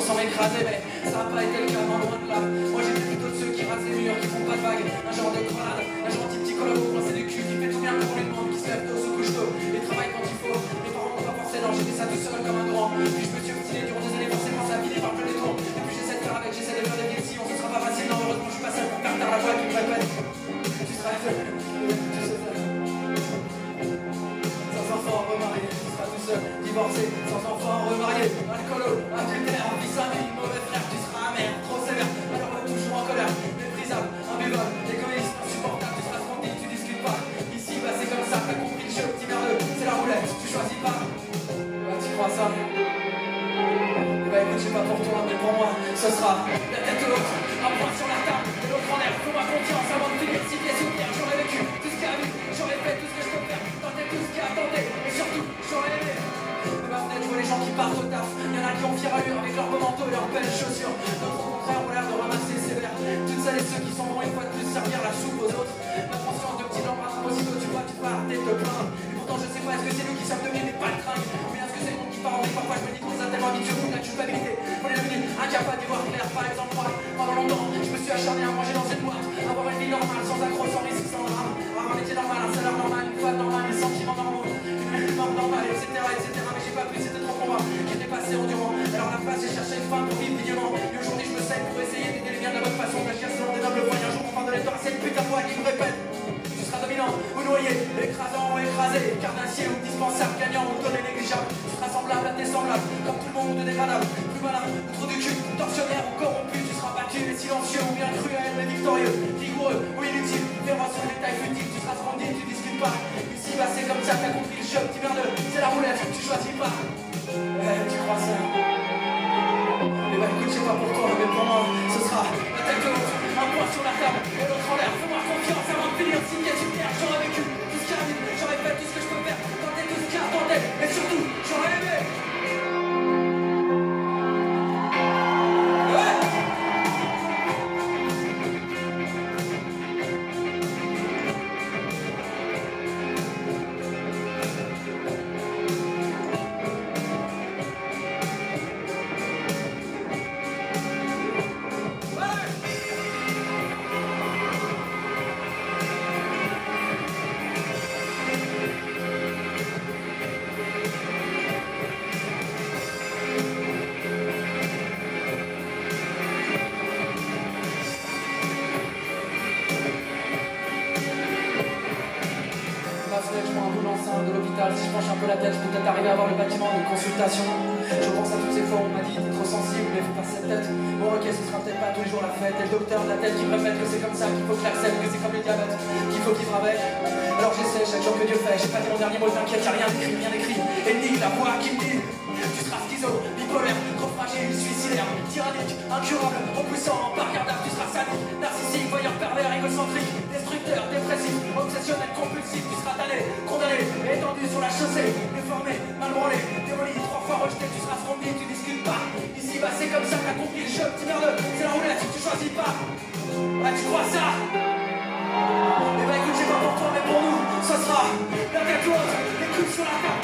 sans m'écraser, mais ça n'a pas été le cas, non, loin de là. Moi j'étais plutôt de ceux qui rasent les murs, qui font pas de vagues, un genre de grenade, un gentil petit collabo coincé du cul, qui fait tout bien pour les demandes, qui se lève tôt, se couche tôt, et travaille quand il faut. Mes parents m'ont pas forcé, non, j'ai fait ça tout seul comme un grand. Puis je me suis obstiné durant des années, forcément ça a fini par plein des tours. Et puis j'essaie de faire avec, j'essaie de faire des villes, si on se sera pas facile, non, heureusement je suis pas seul pour faire taire la voix qui me répète. Tu seras seul, tu sais faire. Sans enfant remarié, tu seras tout seul, divorcé, sans enfant remarié, alcoolo, adultère, fils ami, mauvais frère, tu seras amer, trop sévère, alors toujours en colère, méprisable, imbuvable, égoïste, insupportable, tu seras tranquille, tu discutes pas. Ici, bah c'est comme ça, t'as compris le jeu, petit merdeux, c'est la roulette, tu choisis pas. Bah tu crois ça? Bah écoute, j'ai pas pour toi, mais pour moi, ce sera la tête haute, un point sur la table, et l'autre en l'air, fais-moi confiance avant de finir, si pieds sous terre, j'aurais vécu tout ce qu'il y a vu, j'aurais fait tout ce que je peux faire, tenter tout ce qu'il y a tenté, et surtout, j'aurais aimé. De ma fenêtre, je vois les gens qui partent au taf, y'en a qui ont fière allure avec leurs beaux manteaux et leurs belles chaussures, d'autres au contraire ont l'air de ramasser sévère, toutes celles et ceux qui sont bons une fois de plus servir la soupe aux autres. Ma conscience de petit embrasses, aussitôt tu vois, tu peux arrêter de te plaindre, et pourtant je sais pas, est-ce que c'est nous qui sommes devenus des paltringues, ou bien est-ce que c'est le monde qui part en vrille, parfois je me dis qu'on nous a tellement habitués au coup de la culpabilité, on est devenu incapable d'y voir clair. Par exemple moi, pendant longtemps, je me suis acharné à manger dans une boîte, avoir une vie normale, sans accroc, sans risque, sans drame, avoir un métier normal, un salaire normal, une femme normale, des sentiments normaux, une mort normale, etc., etc., mais j'ai pas pu, c'était trop pour moi, j'étais passé endurant, alors à la place j'ai cherché une femme pour vivre dignement, et aujourd'hui je me saigne pour essayer d'aider les biens de la bonne façon, que je selon des nobles voies, un jour enfin de l'histoire, c'est une putain de voix qui me répète, tu seras dominant ou noyé, écrasant ou écrasé, carnassier ou dispensable, gagnant ou donné négligeable, tu seras semblable à tes semblables, comme tout le monde ou dégradable, plus malin, ou trop du cul, tortionnaire ou corrompu, tu seras battu et silencieux ou bien cruel mais victorieux, vigoureux ou inutile, féroce ou détail futile, tu seras splendide, tu discutes pas, ici bah c'est comme ça, t'as compris le jeu, petit merdeux, c'est la roulette, tu choisis pas. Tu crois ça? Eh bah écoute, c'est pas pour toi, mais pour moi, ce sera la tête haute, un point sur la table et l'autre en l'air, fais-moi confiance avant de finir, si pieds sur terre, j'aurais vécu tout ce qui arrive, j'aurais fait tout ce que je peux faire, tenter tout ce qui attendait, et surtout, j'aurais aimé. Je prends un peu l'enceinte de l'hôpital, si je penche un peu la tête, je peux peut-être arriver à voir le bâtiment de consultation. Je pense à toutes ces fois où on m'a dit t'es trop sensible, mais faut pas cette tête. Bon ok, ce sera peut-être pas tous les jours la fête. Et le docteur de la tête qui me répète que c'est comme ça, qu'il faut que j'accepte, que c'est comme le diabète, qu'il faut vivre avec. Alors j'essaie chaque jour que Dieu fait, j'ai pas dit mon dernier mot, t'inquiète, y'a rien d'écrit, rien d'écrit. Et nique la voix qui me dit tu seras schizo, bipolaire, trop fragile, suicidaire, tyrannique, incurable, repoussant, pas regardable, tu seras sadique, narcissique, voyeur pervers, égocentrique, destructeur, dépressif, obsessionnel, compulsif, tu seras tanné, condamné, étendu sur la chaussée, déformé, mal branlé, démoli, 3 fois rejeté, tu seras splendide, tu discutes pas. Ici bah c'est comme ça, t'as compris le jeu, petit merdeux, c'est la roulette, tu choisis pas. Ouais, tu crois ça? Eh bah écoute, c'est pas pour toi, mais pour nous, ce sera la tête haute, les coups sur la table.